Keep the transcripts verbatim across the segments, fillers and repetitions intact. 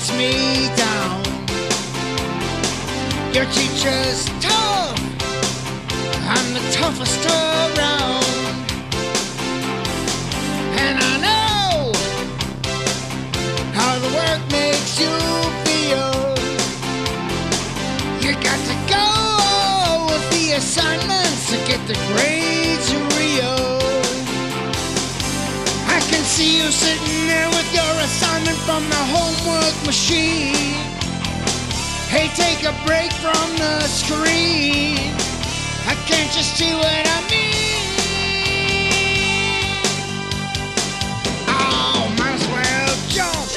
gets me down. Your teacher's tough, I'm the toughest around. And I know how the work makes you feel. You got to go with the assignments to get the grades real. I can see you sitting there with your assignment from the homework machine. Hey, take a break from the screen. I can't just see what I mean. Oh, might as well jump.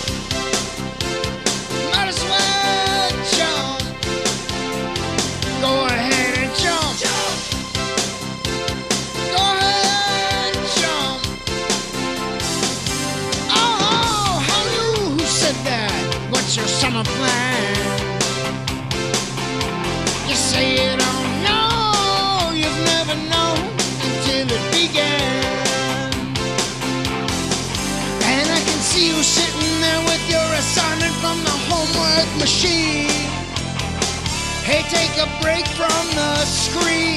Might as well jump. Go ahead and jump. Go ahead and jump. Oh, how you who said that? What's your summer plan? You say you don't know, you've never known until it began. And I can see you sitting there with your assignment from the homework machine. Hey, take a break from the screen.